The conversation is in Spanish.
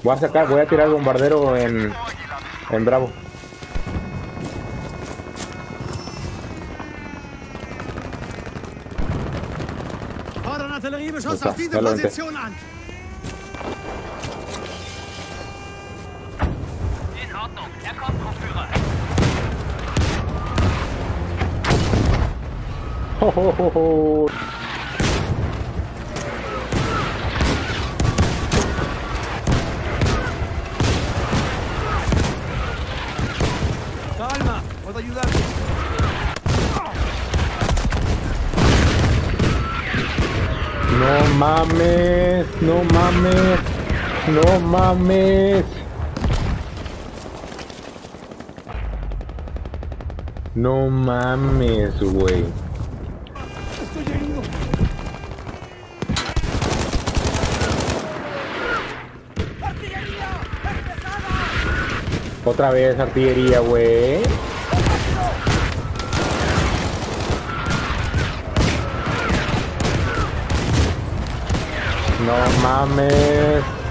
Voy a tirar el bombardero en Bravo. Fordern Artilleriebeschuss Está, auf diese ya lo aventé. Position an. In Ordnung. Er kommt, Gruppenführer. Ho, ho, ho, ho. Calma, puedo ayudarte. No mames, no mames, no mames. No mames, güey. Estoy herido. ¡Artillería! ¡Empezada! Otra vez artillería, güey. No mames.